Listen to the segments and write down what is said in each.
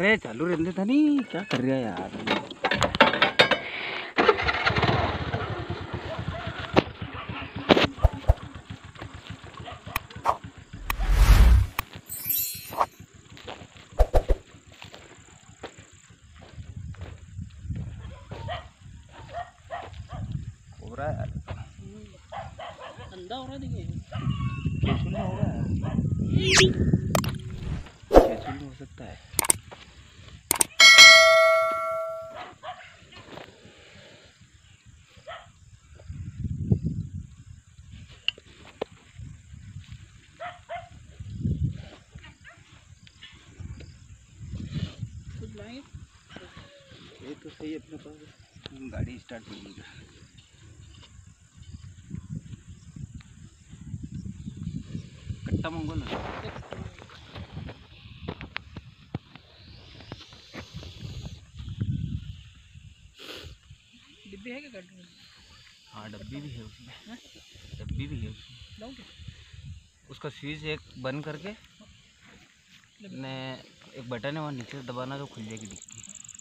अरे चालू रहने था नहीं, क्या कर रहा है यार। हो रहा है ठंडा हो रहा है, देखिए केचुल हो रहा है, केचुल हो सकता है। ये तो सही, अपने पास गाड़ी स्टार्ट नहीं है। कट्टा मंगो ना, डिब्बे है क्या गाड़ी में? हाँ डब्बी भी है उसमें, डब्बी भी है उसमें। उसका स्विच एक बंद करके ने एक बटन है वहाँ नीचे से दबाना तो खुल जाएगी डिक्की।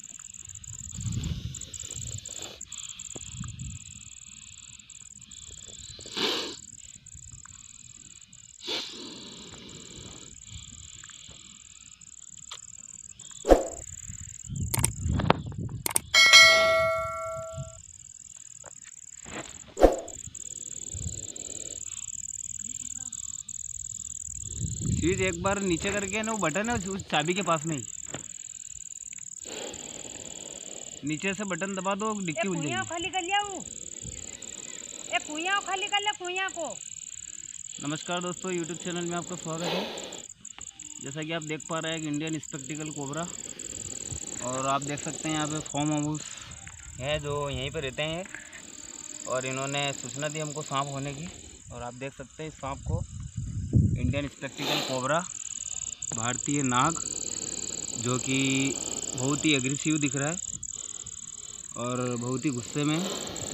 स्विच एक बार नीचे करके ना वो बटन है उस चाबी के पास में ही, नीचे से बटन दबा दो डिक्की खुल जाएगी। खाली कर लिया वो, ए कुइयां खाली कर ले कुइयां को। नमस्कार दोस्तों, यूट्यूब चैनल में आपका स्वागत है। जैसा कि आप देख पा रहे हैं, एक इंडियन स्पेक्टिकल कोबरा, और आप देख सकते हैं यहाँ पे फार्म हाउस है जो यहीं पे रहते हैं, और इन्होंने सूचना दी हमको सांप होने की। और आप देख सकते हैं इस सांप को, इंडियन स्पेक्टिकल कोबरा, भारतीय नाग, जो कि बहुत ही एग्रेसिव दिख रहा है और बहुत ही गुस्से में।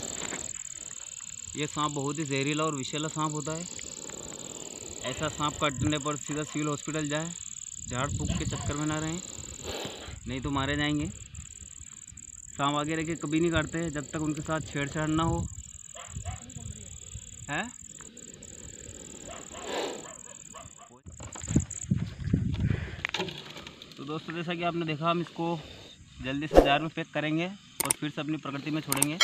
ये सांप बहुत ही जहरीला और विषैला सांप होता है। ऐसा सांप काटने पर सीधा सिविल हॉस्पिटल जाए, झाड़ फूक के चक्कर में ना रहें, नहीं तो मारे जाएंगे। सांप आगे रह के कभी नहीं काटते हैं जब तक उनके साथ छेड़छाड़ ना हो, है। तो दोस्तों, जैसा कि आपने देखा, हम इसको जल्दी से जार में पैक करेंगे और फिर से अपनी प्रकृति में छोड़ेंगे।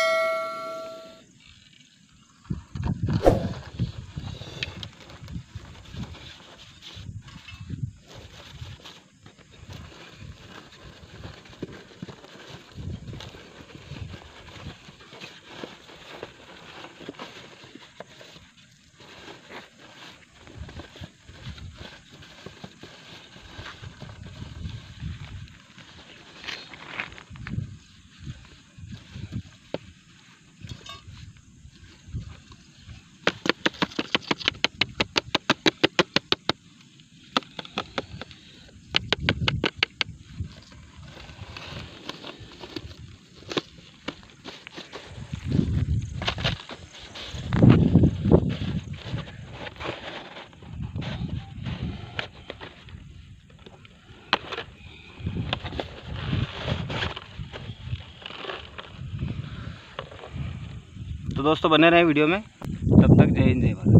तो दोस्तों बने रहे वीडियो में, तब तक जय हिंद जय भारत।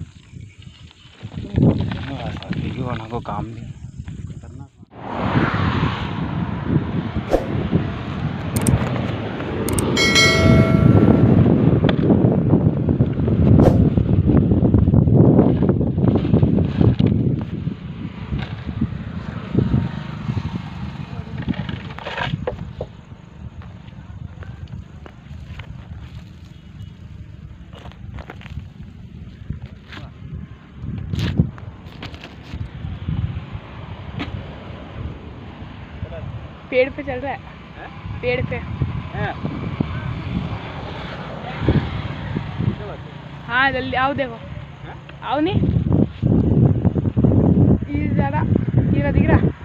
वीडियो बना को काम नहीं करना। पेड़ पे चल रहा है, पेड़ पे। हाँ जल्दी आओ, देखो आओ नहीं, ये ज़्यादा, ये दिख रहा।